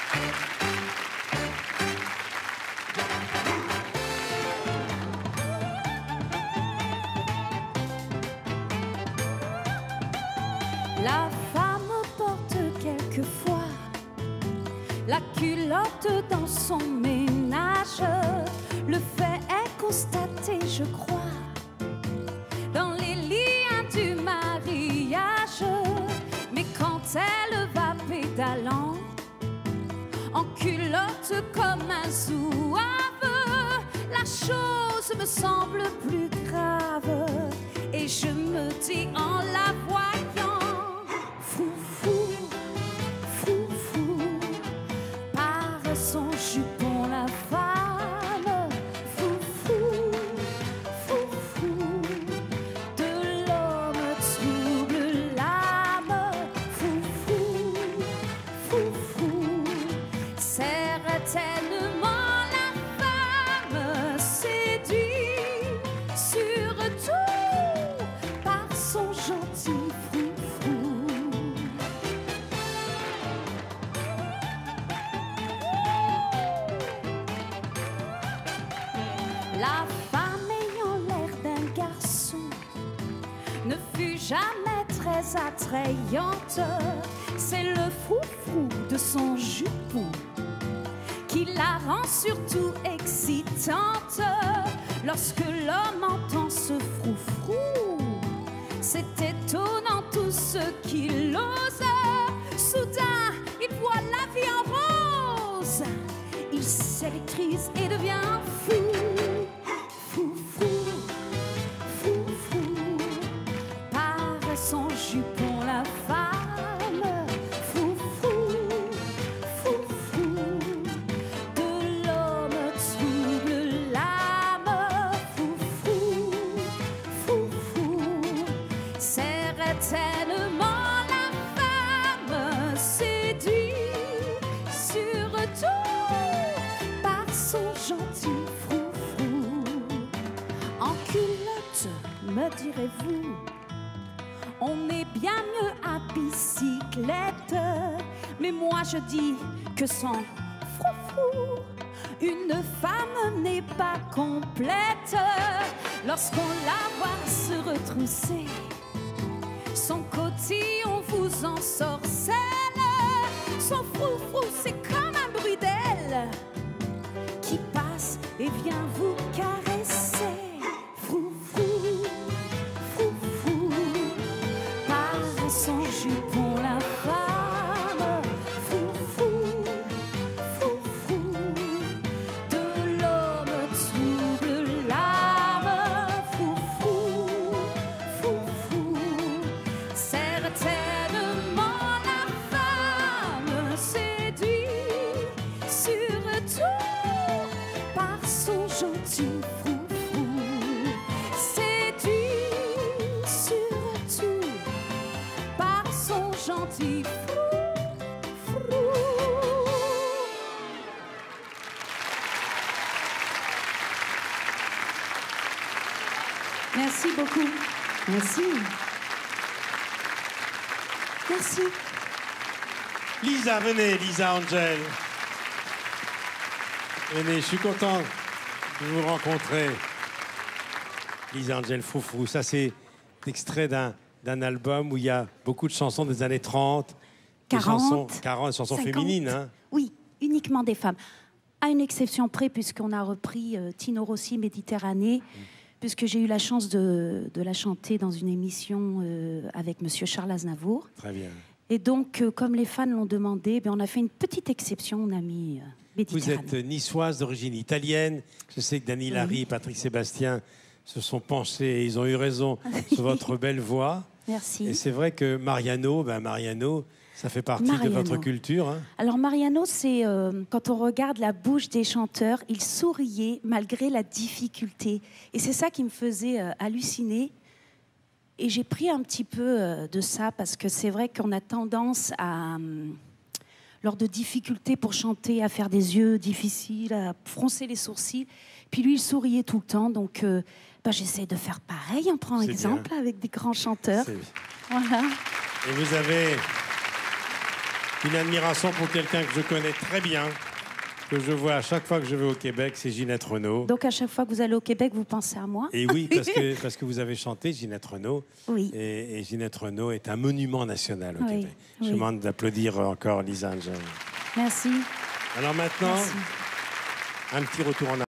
La femme porte quelquefois la culotte dans son ménage. Le fait est constaté, je crois, dans les liens du mariage. Mais quand elle va pédalant en culotte comme un zouave, la chose me semble plus grave. Et je me dis en la voyant, foufou, foufou, par son jupon la femme, foufou, foufou, de l'homme trouble l'âme, foufou, foufou, certainement la femme séduit surtout par son gentil foufou. La femme ayant l'air d'un garçon ne fut jamais très attrayante. C'est le froufrou de son jupon qui la rend surtout excitante. Lorsque l'homme entend ce froufrou, c'est étonnant tout ce qu'il ose. Soudain, il voit la vie en rose. Il s'électrise et devient fou. Fou, fou, fou, fou, par son jupon la femme. Fou, fou, fou, fou, de l'homme trouble l'âme. Fou, fou, fou, fou, certainement la femme séduit surtout par son gentil froufrou. En culotte, me direz-vous, on est bien mieux à bicyclette. Mais moi je dis que sans froufrou, une femme n'est pas complète. Lorsqu'on la voit se retrousser, son cotillon vous ensorcelle. Son froufrou, c'est comme un bruit d'aile qui passe et vient vous caresser. Froufrou, froufrou, par son jupon la femme. Froufrou, froufrou, de l'homme trouble l'âme. Froufrou, froufrou, certainement la femme séduit surtout par son gentil froufrou. Séduit surtout par son gentil froufrou. Merci beaucoup. Merci. Merci. Lisa, venez, Lisa Angel. Venez, je suis content de vous rencontrer. Lisa Angel Foufou, ça c'est extrait d'un album où il y a beaucoup de chansons des années 30. 40, 40 chansons 50. féminines. Hein. Oui, uniquement des femmes. À une exception près, puisqu'on a repris Tino Rossi, Méditerranée, puisque j'ai eu la chance de la chanter dans une émission avec Monsieur Charles Aznavour. Très bien. Et donc, comme les fans l'ont demandé, on a fait une petite exception, on a mis Méditerranée. Vous êtes niçoise d'origine italienne. Je sais que Dany Larry et Patrick Sébastien se sont penchés et ils ont eu raison sur votre belle voix. Merci. Et c'est vrai que Mariano, ça fait partie de votre culture. Hein. Alors Mariano, c'est quand on regarde la bouche des chanteurs, ils souriaient malgré la difficulté. Et c'est ça qui me faisait halluciner. Et j'ai pris un petit peu de ça parce que c'est vrai qu'on a tendance à, lors de difficultés pour chanter, à faire des yeux difficiles, à froncer les sourcils. Puis lui, il souriait tout le temps. Donc j'essaie de faire pareil. On prend exemple avec des grands chanteurs. Voilà. Et vous avez une admiration pour quelqu'un que je connais très bien, que je vois à chaque fois que je vais au Québec, c'est Ginette Renaud. Donc à chaque fois que vous allez au Québec, vous pensez à moi? Et oui, parce que vous avez chanté Ginette Renaud. Oui. Et Ginette Renaud est un monument national au Oui, Québec. Je oui. demande d'applaudir encore Lisa Angel. Merci. Alors maintenant, Merci. un petit retour en arrière.